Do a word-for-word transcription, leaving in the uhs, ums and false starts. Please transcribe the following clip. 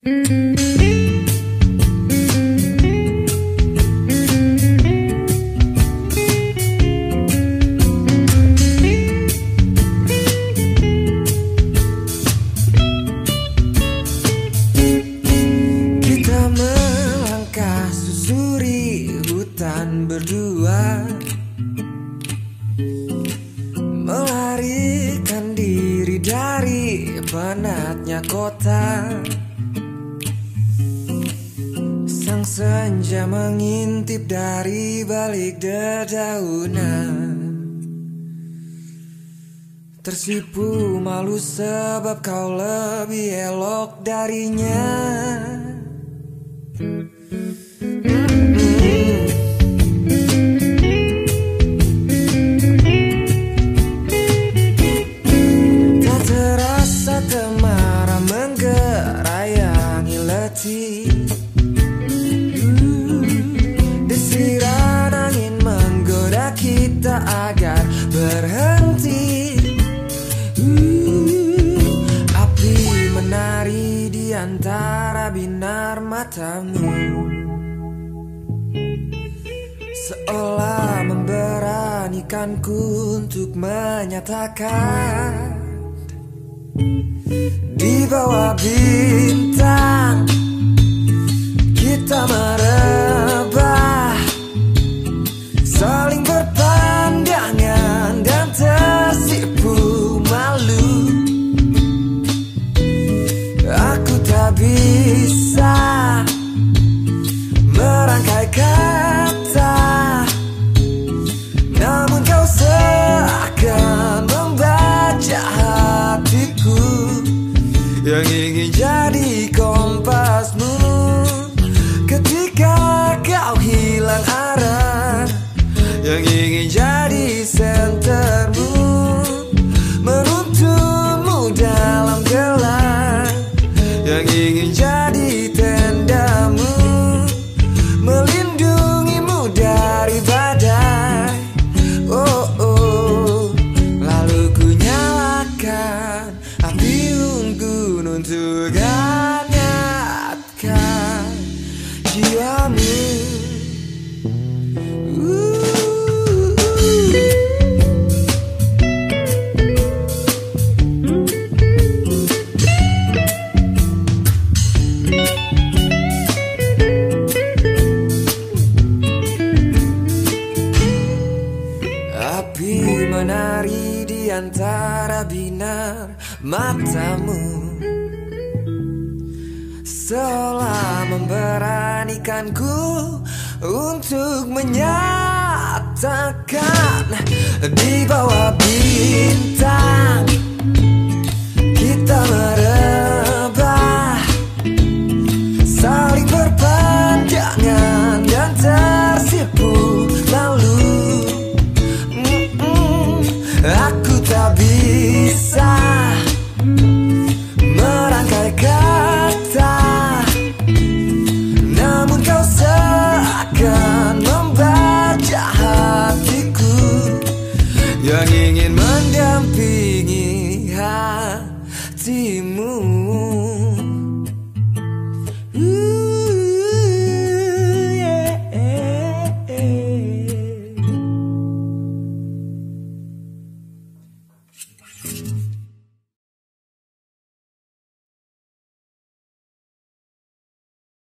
Berdua melarikan diri dari penatnya kota. Sang senja mengintip dari balik dedaunan. Tersipu malu sebab kau lebih elok darinya. Desiran angin menggoda kita agar berhenti. uh, Api menari di antara binar matamu, seolah memberanikanku untuk menyatakan di bawah bintang kita merebah, saling berpandangan dan tersipu malu. Aku tak bisa merangkai kata, namun kau seakan membaca hatiku yang ingin jadi kompasmu. Ketika kau hilang arah, yang ingin jadi sentermu, menuntunmu dalam gelap, yang ingin jadi tendamu, melindungimu dari badai. Oh oh, lalu ku nyalakan api unggun untuk hangatkan jiwamu. Api menari di antara binar matamu, seolah memberanikanku untuk menyatakan di bawah bintang kita merebut.